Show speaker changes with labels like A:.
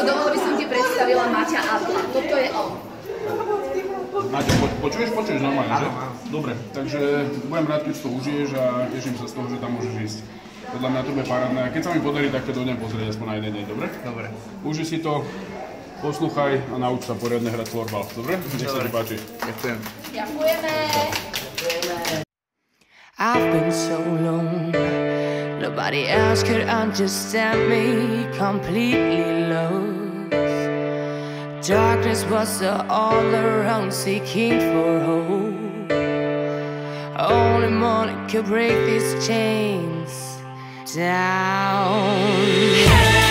A: dovolil by som ti predstavila Maťa Adla. Toto je on.
B: Maťo, počuješ normálne, že? Dobre, takže budem rád, keď to užiješ a teším sa z toho, že tam môžeš ísť. Podľa mňa to bude parádne a keď sa mi podarí, tak to dojdem pozrieť aspoň na jeden deň, dobre? Dobre. Uži si to, poslúchaj a nauč sa poriadne hrať florbal, dobre? Nech sa ti páči.
C: Ďakujem.
A: Ďakujeme.
D: I've been so alone, nobody else could understand me, completely lost. Darkness was all around, seeking for hope. Only morning could break these chains down.